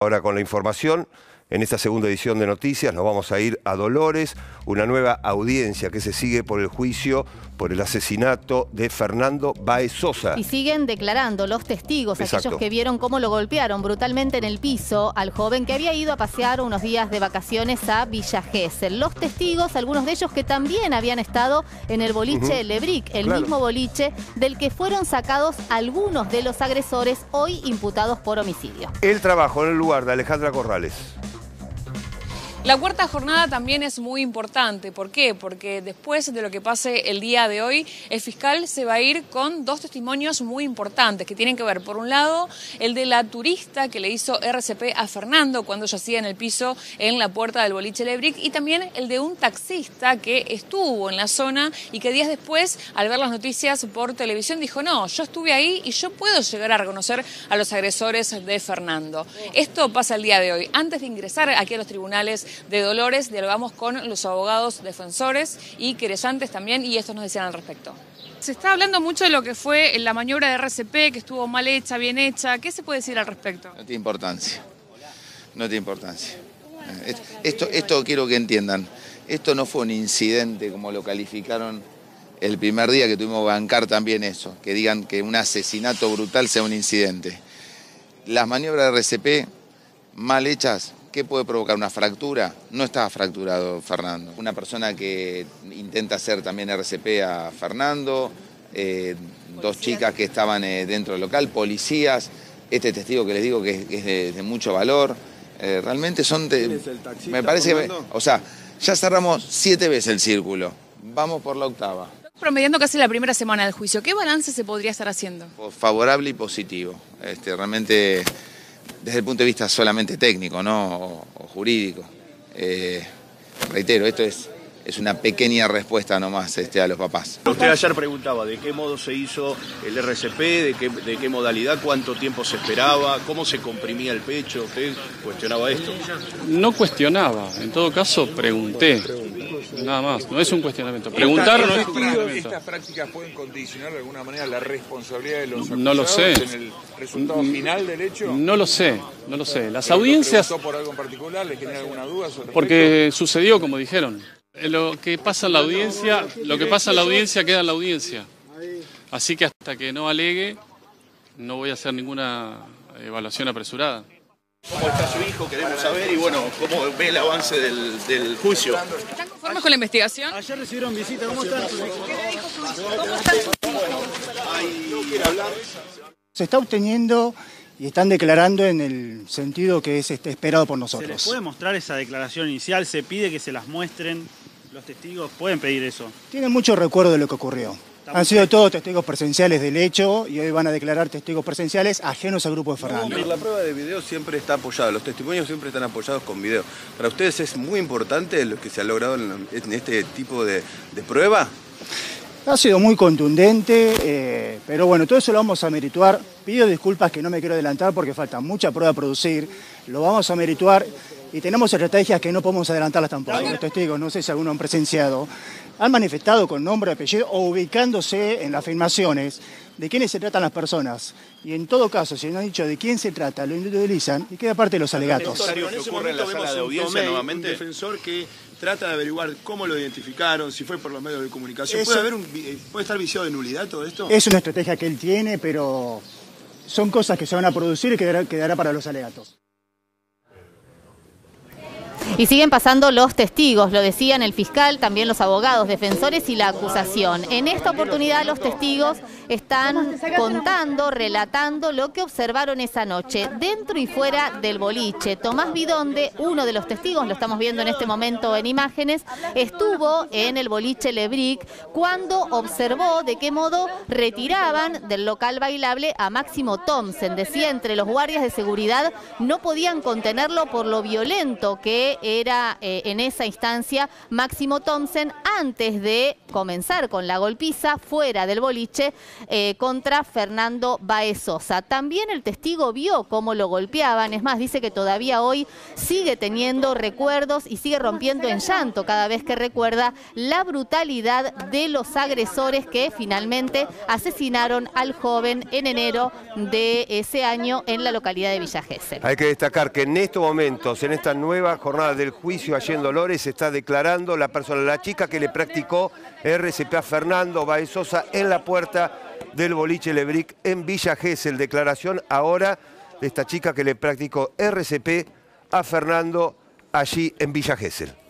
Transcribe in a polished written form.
Ahora con la información, en esta segunda edición de Noticias nos vamos a ir a Dolores, una nueva audiencia que se sigue por el juicio por el asesinato de Fernando Báez Sosa. Y siguen declarando los testigos, Exacto. aquellos que vieron cómo lo golpearon brutalmente en el piso al joven que había ido a pasear unos días de vacaciones a Villa Gesell. Los testigos, algunos de ellos que también habían estado en el boliche Lebric, el mismo boliche del que fueron sacados algunos de los agresores hoy imputados por homicidio. El trabajo en el lugar de Alejandra Corrales. La cuarta jornada también es muy importante. ¿Por qué? Porque después de lo que pase el día de hoy, el fiscal se va a ir con dos testimonios muy importantes que tienen que ver, por un lado, el de la turista que le hizo RCP a Fernando cuando yacía en el piso en la puerta del boliche Lebric, y también el de un taxista que estuvo en la zona y que días después, al ver las noticias por televisión, dijo: no, yo estuve ahí y yo puedo llegar a reconocer a los agresores de Fernando. Esto pasa el día de hoy. Antes de ingresar aquí a los tribunales de Dolores, dialogamos con los abogados defensores y querellantes también, y estos nos decían al respecto. Se está hablando mucho de lo que fue la maniobra de RCP, que estuvo mal hecha, bien hecha. ¿Qué se puede decir al respecto? No tiene importancia. No tiene importancia. Esto quiero que entiendan. Esto no fue un incidente como lo calificaron el primer día, que tuvimos que bancar también eso. Que digan que un asesinato brutal sea un incidente. Las maniobras de RCP mal hechas, ¿qué puede provocar? ¿Una fractura? No estaba fracturado Fernando. Una persona que intenta hacer también RCP a Fernando, dos chicas que estaban dentro del local, policías, este testigo que les digo que es de mucho valor. Realmente son... me parece que... O sea, ya cerramos 7 veces el círculo. Vamos por la 8ª. Promediando casi la primera semana del juicio, ¿qué balance se podría estar haciendo? Favorable y positivo. Realmente... desde el punto de vista solamente técnico, ¿no? o jurídico. Reitero, esto es una pequeña respuesta nomás a los papás. Usted ayer preguntaba de qué modo se hizo el RCP, de qué modalidad, cuánto tiempo se esperaba, cómo se comprimía el pecho. ¿Usted cuestionaba esto? No cuestionaba, en todo caso pregunté. Nada más, no es un cuestionamiento. Preguntar no es un cuestionamiento. ¿Estas prácticas pueden condicionar de alguna manera la responsabilidad de los acusados No lo sé. en el resultado final del hecho? No lo sé. Las audiencias... ¿Lo preguntó por algo en particular? ¿Le genera alguna duda sobre Porque sucedió como dijeron. Lo que pasa en la audiencia, queda en la audiencia. Así que hasta que no alegue, no voy a hacer ninguna evaluación apresurada. ¿Cómo está su hijo? Queremos saber, y bueno, cómo ve el avance del juicio. ¿Están conformes con la investigación? Ayer recibieron visita, ¿cómo están? Se está obteniendo y están declarando en el sentido que es esperado por nosotros. ¿Se les puede mostrar esa declaración inicial? ¿Se pide que se las muestren? ¿Los testigos pueden pedir eso? Tienen mucho recuerdo de lo que ocurrió. Han sido todos testigos presenciales del hecho y hoy van a declarar testigos presenciales ajenos al grupo de Fernando. La prueba de video siempre está apoyada, los testimonios siempre están apoyados con video. ¿Para ustedes es muy importante lo que se ha logrado en este tipo de prueba? Ha sido muy contundente, pero bueno, todo eso lo vamos a merituar. Pido disculpas que no me quiero adelantar porque falta mucha prueba a producir. Lo vamos a merituar y tenemos estrategias que no podemos adelantarlas tampoco. Los testigos, no sé si algunos han presenciado, han manifestado con nombre, apellido o ubicándose en las afirmaciones de quiénes se tratan las personas. Y en todo caso, si no han dicho de quién se trata, lo individualizan y queda parte de los alegatos. En ese momento vemos un defensor que trata de averiguar cómo lo identificaron, si fue por los medios de comunicación. ¿Puede estar viciado de nulidad todo esto? Es una estrategia que él tiene, pero son cosas que se van a producir y quedará para los alegatos. Y siguen pasando los testigos, lo decían el fiscal, también los abogados, defensores y la acusación. En esta oportunidad los testigos están contando, relatando lo que observaron esa noche, dentro y fuera del boliche. Tomás Bidonde, uno de los testigos, lo estamos viendo en este momento en imágenes, estuvo en el boliche Lebric cuando observó de qué modo retiraban del local bailable a Máximo Thompson. Decía, entre los guardias de seguridad no podían contenerlo por lo violento que era en esa instancia Máximo Thompson antes de comenzar con la golpiza fuera del boliche contra Fernando Báez Sosa. También el testigo vio cómo lo golpeaban, es más, dice que todavía hoy sigue teniendo recuerdos y sigue rompiendo en llanto cada vez que recuerda la brutalidad de los agresores que finalmente asesinaron al joven en enero de ese año en la localidad de Villa Gesell. Hay que destacar que en estos momentos, en esta nueva jornada del juicio allí en Dolores, se está declarando la chica que le practicó RCP a Fernando Báez Sosa en la puerta del boliche Lebric en Villa Gesell. Declaración ahora de esta chica que le practicó RCP a Fernando allí en Villa Gesell.